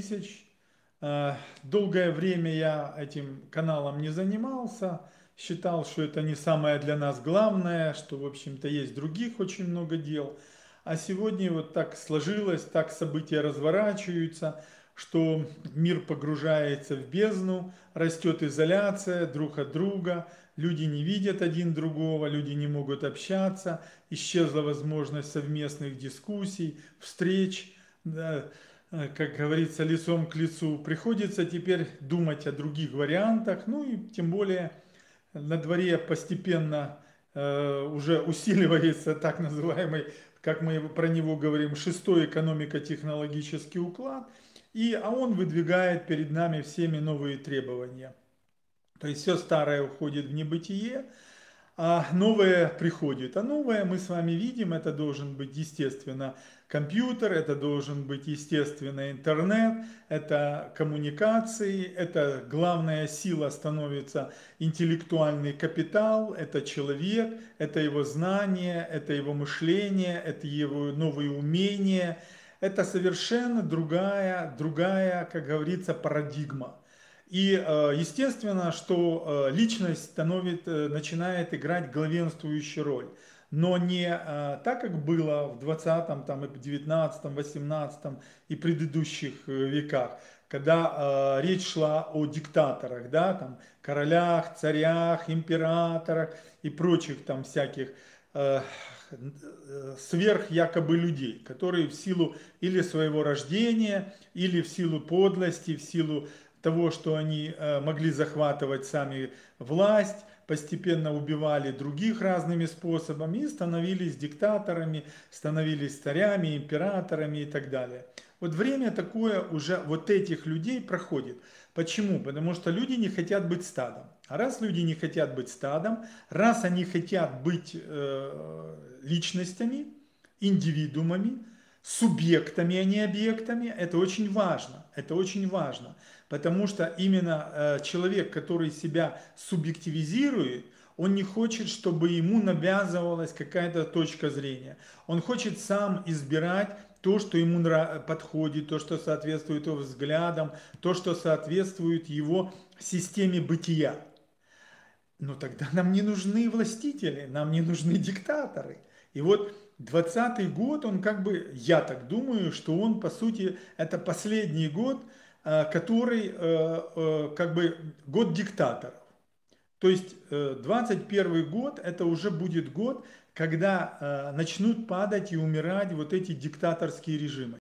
тысяч. Долгое время я этим каналом не занимался, считал, что это не самое для нас главное, что, в общем-то, есть других очень много дел. А сегодня вот так сложилось, так события разворачиваются, что мир погружается в бездну, растет изоляция друг от друга, люди не видят один другого, люди не могут общаться, исчезла возможность совместных дискуссий, встреч, да, как говорится, лицом к лицу. Приходится теперь думать о других вариантах, ну и тем более на дворе постепенно уже усиливается так называемый, как мы про него говорим, шестой экономико-технологический уклад, а он выдвигает перед нами всеми новые требования. То есть все старое уходит в небытие, а новое приходит. А новое мы с вами видим, это должен быть, естественно, компьютер, это должен быть, естественно, интернет, это коммуникации, это главная сила становится интеллектуальный капитал, это человек, это его знание, это его мышление, это его новые умения. Это совершенно другая, как говорится, парадигма. Естественно, что личность начинает играть главенствующую роль. Но не так, как было в 20-м, там, и 19-м, 18-м и предыдущих веках, когда речь шла о диктаторах, да, там, королях, царях, императорах и прочих там всяких э, сверх якобы людей, которые в силу или своего рождения, или в силу подлости, в силу того, что они могли захватывать сами власть, постепенно убивали других разными способами и становились диктаторами, становились царями, императорами и так далее. Вот время такое уже вот этих людей проходит. Почему? Потому что люди не хотят быть стадом. А раз люди не хотят быть стадом, раз они хотят быть личностями, индивидуумами, субъектами, а не объектами, это очень важно. Это очень важно. Потому что именно человек, который себя субъективизирует, он не хочет, чтобы ему навязывалась какая-то точка зрения. Он хочет сам избирать то, что ему подходит, то, что соответствует его взглядам, то, что соответствует его системе бытия. Но тогда нам не нужны властители, нам не нужны диктаторы. И вот 20-й год, он как бы, я так думаю, что он, по сути, это последний год, который как бы год диктаторов. То есть 21 год это уже будет год, когда начнут падать и умирать вот эти диктаторские режимы.